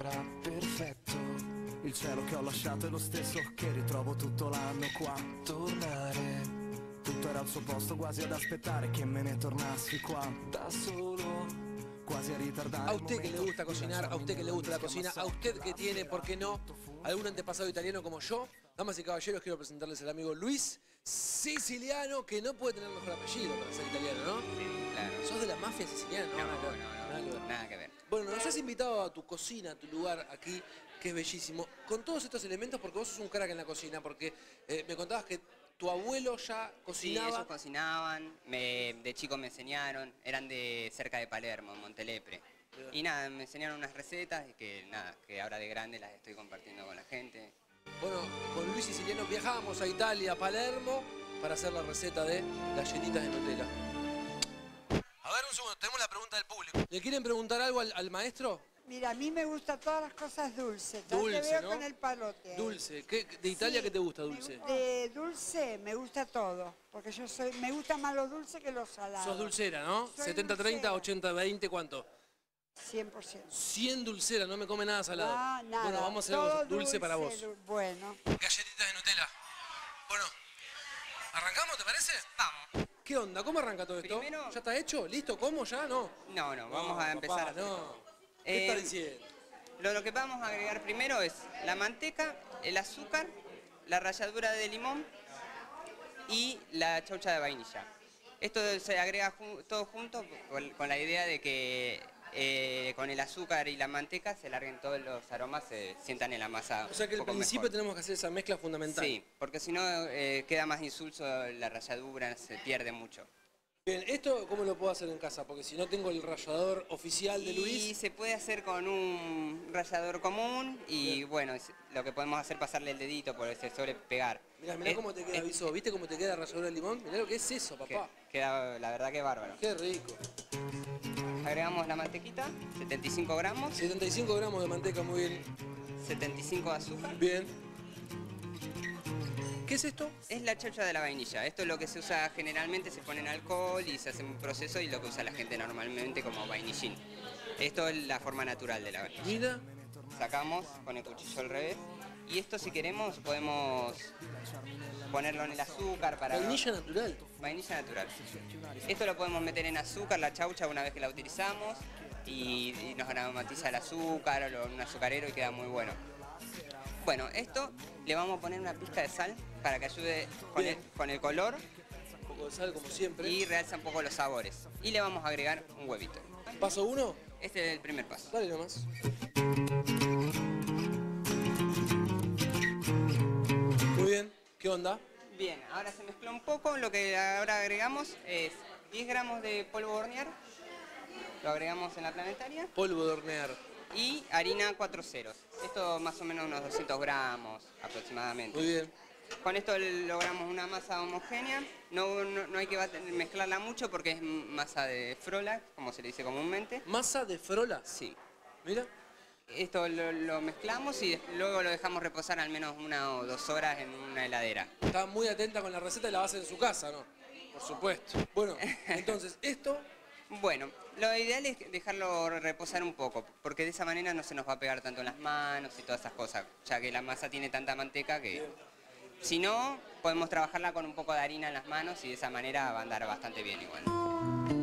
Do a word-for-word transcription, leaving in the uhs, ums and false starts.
sembra perfetto. Il cielo che ho lasciato è lo stesso che ritrovo tutto l'anno qua. Tornare, tutto era al suo posto, quasi ad aspettare che me ne tornassi qua. Da solo, quasi a ritardare. A usted que le gusta cocinar, a usted que le gusta la cocina, a usted que tiene, ¿por qué no?, algún antepasado italiano como yo. Damas y caballeros, quiero presentarles al amigo Luis Siciliano, que no puede tener mejor apellido para ser italiano, ¿no? Sí, claro. ¿Sos de la mafia siciliana? No, no, nada, no, que ver, no, nada que ver. nada que ver. Bueno, nos has invitado a tu cocina, a tu lugar aquí, que es bellísimo, con todos estos elementos, porque vos sos un crack en la cocina, porque eh, me contabas que tu abuelo ya cocinaba. Sí, ellos cocinaban, me, de chico me enseñaron, eran de cerca de Palermo, en Montelepre. Y nada, me enseñaron unas recetas y que nada, que ahora de grande las estoy compartiendo con la gente. Bueno, con Luis Siciliano viajábamos a Italia, a Palermo, para hacer la receta de galletitas de Nutella. A ver, un segundo, tenemos la pregunta del público. ¿Le quieren preguntar algo al, al maestro? Mira, a mí me gustan todas las cosas dulces. Ya Dulce, te veo ¿no? con el palote. ahí. Dulce. ¿Qué, ¿De Italia Sí, qué te gusta me dulce? gu- De dulce me gusta todo, porque yo soy, me gusta más lo dulce que lo salado. Sos dulcera, ¿no? Soy setenta treinta, dulcera. ochenta veinte, ¿cuánto? cien por ciento. cien dulcera, no me come nada salado. Ah, nada. Bueno, vamos a hacer todo algo dulce para vos. dul- Bueno. Galletitas de Nutella. Bueno, ¿arrancamos, te parece? Vamos. ¿Qué onda? ¿Cómo arranca todo esto? Primero- ¿Ya está hecho? ¿Listo? ¿Cómo? ¿Ya? No. No, no, vamos No, a empezar. papá, a hacer no. todo. ¿Qué Eh, estás diciendo? Lo, lo que vamos a agregar primero es la manteca, el azúcar, la ralladura de limón y la chaucha de vainilla. Esto se agrega ju todo junto con, con la idea de que eh, con el azúcar y la manteca se larguen todos los aromas, se sientan en la masa. O sea que un al poco principio mejor. tenemos que hacer esa mezcla fundamental. Sí, porque si no eh, queda más insulso la ralladura, se pierde mucho. Bien, ¿esto cómo lo puedo hacer en casa? Porque si no tengo el rallador oficial de Y Luis. se puede hacer con un rallador común y Bien. bueno, es- lo que podemos hacer es pasarle el dedito porque se suele pegar. Mirá, mirá Es- cómo te queda, es- Viso. ¿Viste cómo te queda la ralladura de limón? Mirá lo que es eso, que- papá. Queda la verdad que bárbaro. Qué rico. Agregamos la mantequita, setenta y cinco gramos, setenta y cinco gramos de manteca, muy bien. setenta y cinco de azúcar. Bien. ¿Qué es esto? Es la chaucha de la vainilla. Esto es lo que se usa generalmente, se pone en alcohol y se hace un proceso y lo que usa la gente normalmente como vainillín. Esto es la forma natural de la vainilla. Mira. Sacamos con el cuchillo al revés y esto si queremos podemos ponerlo en el azúcar para... Vainilla natural. Vainilla natural. Esto lo podemos meter en azúcar, la chaucha, una vez que la utilizamos y, y nos aromatiza el azúcar o lo- un azucarero y queda muy bueno. Bueno, esto le vamos a poner una pizca de sal para que ayude con el, Bien. con el color Un poco de sal, como siempre. y realza un poco los sabores. Y le vamos a agregar un huevito. ¿Paso uno? Este es el primer paso. Dale nomás. Muy bien. ¿Qué onda? Bien, ahora se mezcló un poco. Lo que ahora agregamos es diez gramos de polvo de hornear. Lo agregamos en la planetaria. Polvo de hornear. Y harina cuatro ceros. Esto más o menos unos doscientos gramos aproximadamente. Muy bien. Con esto logramos una masa homogénea. No, no, no hay que bat- mezclarla mucho porque es masa de frola, como se le dice comúnmente. Masa de frola. Sí. Mira. Esto lo, lo mezclamos y luego lo dejamos reposar al menos una o dos horas en una heladera. Está muy atenta con la receta y la va a hacer en su casa, ¿no? Por supuesto. Bueno, entonces, esto... Bueno, lo ideal es dejarlo reposar un poco, porque de esa manera no se nos va a pegar tanto en las manos y todas esas cosas, ya que la masa tiene tanta manteca que... Si no, podemos trabajarla con un poco de harina en las manos y de esa manera va a andar bastante bien igual.